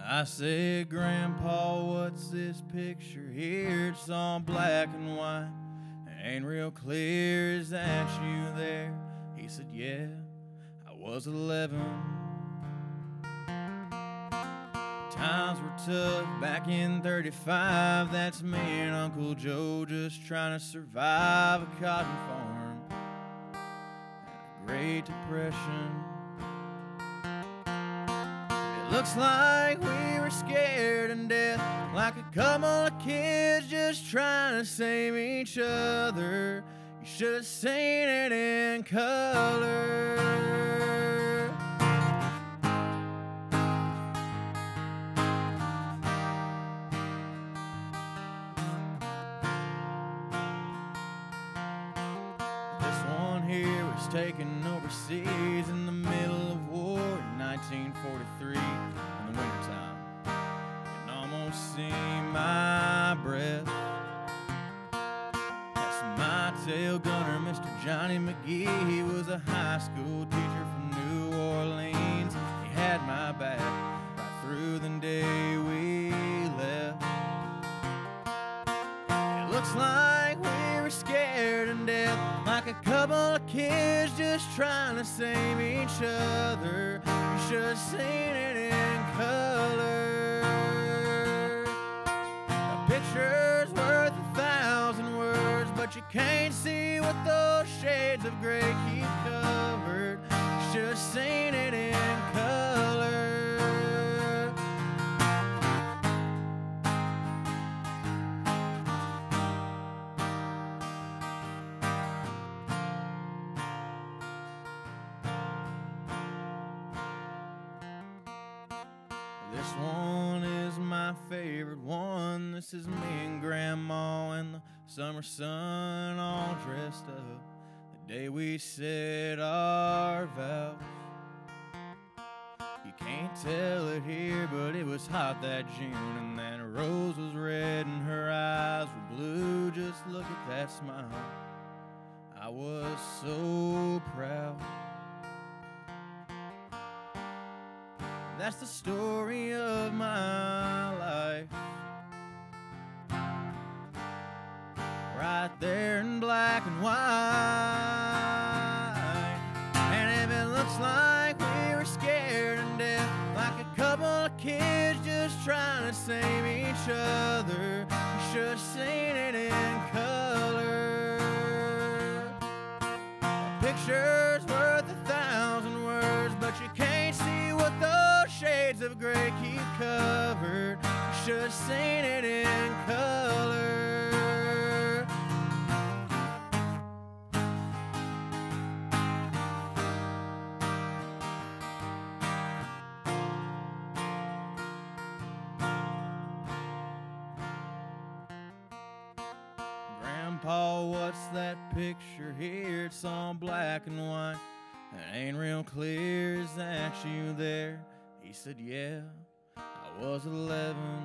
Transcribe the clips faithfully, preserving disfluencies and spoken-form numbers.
I said, Grandpa, what's this picture here? It's all black and white. It ain't real clear. Is that you there? He said, yeah, I was eleven. Times were tough back in thirty-five. That's me and Uncle Joe just trying to survive a cotton farm and a Great Depression. It looks like we were scared to death, like a couple of kids just trying to save each other. You should have seen it in color. This one here was taken overseas in the middle of war in nineteen forty-three in the wintertime. You can almost see my breath. That's my tail gunner, Mister Johnny McGee. He was a high school teacher from New Orleans. He had my back right through the day we left. It looks like we were scared to death, like a couple of kids just trying to save each other. You should have seen it in color. A picture's worth a thousand words, but you can't see what those shades of gray keep covered. You should have seen it in color. This one is my favorite one. This is me and Grandma in the summer sun, all dressed up the day we said our vows. You can't tell it here, but it was hot that June, and that rose was red and her eyes were blue. Just look at that smile. I was so proud. That's the story of my life, right there in black and white. And if it looks like we were scared to death, like a couple of kids just trying to save each other, you should have seen it in color. A picture's worth a thousand words, but you can't see what those shades of gray keep covered. You should have seen it in color. Grandpa, what's that picture here? It's all black and white. It ain't real clear. Is that you there? He said, yeah, I was eleven.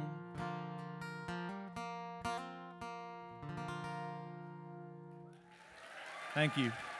Thank you.